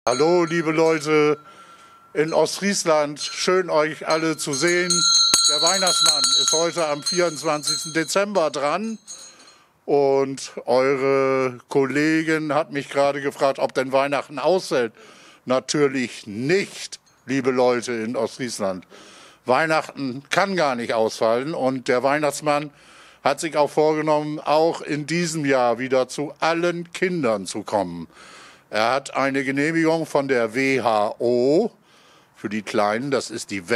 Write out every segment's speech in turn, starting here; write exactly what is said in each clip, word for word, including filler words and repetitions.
Hallo liebe Leute in Ostfriesland, schön euch alle zu sehen. Der Weihnachtsmann ist heute am vierundzwanzigsten Dezember dran und eure Kollegin hat mich gerade gefragt, ob denn Weihnachten ausfällt. Natürlich nicht, liebe Leute in Ostfriesland. Weihnachten kann gar nicht ausfallen und der Weihnachtsmann hat sich auch vorgenommen, auch in diesem Jahr wieder zu allen Kindern zu kommen. Er hat eine Genehmigung von der W H O für die Kleinen, das ist die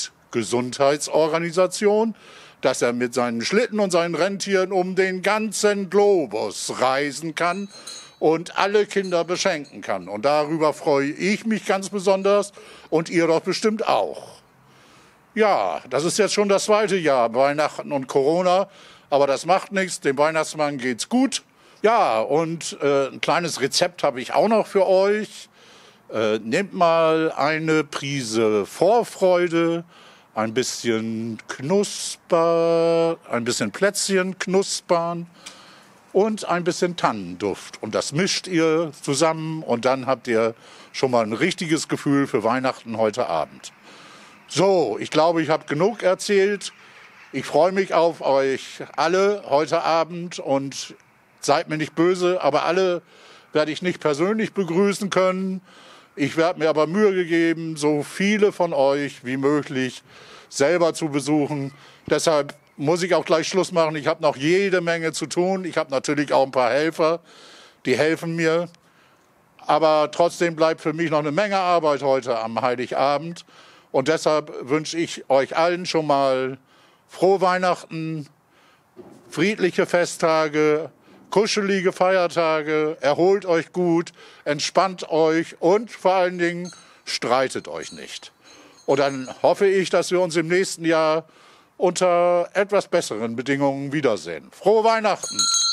Weltgesundheitsorganisation, dass er mit seinen Schlitten und seinen Rentieren um den ganzen Globus reisen kann und alle Kinder beschenken kann. Und darüber freue ich mich ganz besonders und ihr doch bestimmt auch. Ja, das ist jetzt schon das zweite Jahr, Weihnachten und Corona, aber das macht nichts, dem Weihnachtsmann geht's gut. Ja, und äh, ein kleines Rezept habe ich auch noch für euch. Äh, nehmt mal eine Prise Vorfreude, ein bisschen Knusper, ein bisschen Plätzchen knuspern und ein bisschen Tannenduft. Und das mischt ihr zusammen und dann habt ihr schon mal ein richtiges Gefühl für Weihnachten heute Abend. So, ich glaube, ich habe genug erzählt. Ich freue mich auf euch alle heute Abend und seid mir nicht böse, aber alle werde ich nicht persönlich begrüßen können. Ich werde mir aber Mühe gegeben, so viele von euch wie möglich selber zu besuchen. Deshalb muss ich auch gleich Schluss machen. Ich habe noch jede Menge zu tun. Ich habe natürlich auch ein paar Helfer, die helfen mir. Aber trotzdem bleibt für mich noch eine Menge Arbeit heute am Heiligabend. Und deshalb wünsche ich euch allen schon mal frohe Weihnachten, friedliche Festtage, kuschelige Feiertage, erholt euch gut, entspannt euch und vor allen Dingen streitet euch nicht. Und dann hoffe ich, dass wir uns im nächsten Jahr unter etwas besseren Bedingungen wiedersehen. Frohe Weihnachten!